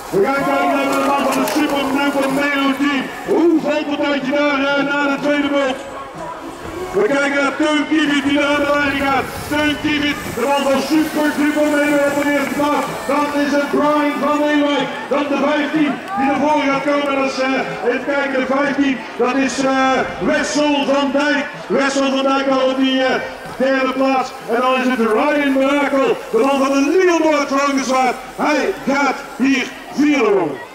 We gaan kijken naar de man van de Super Tempo Nero team. Hoe valt het uitje daar na de tweede beurt? We kijken naar Teun Kiewiet die naar de lijn gaat. Teun Kiewiet, de man van Super Nero op de eerste plaats. Dan is het Brian van Ewijk. Dan de 15 die naar voren gaat komen. Dat is, even kijken, de 15. Dat is Wessel van Dijk. Wessel van Dijk al op die derde plaats. En dan is het Ryan Brakel, de man van de Leeuwarden Vrouwenzwaard. Hij gaat hier vierde worden.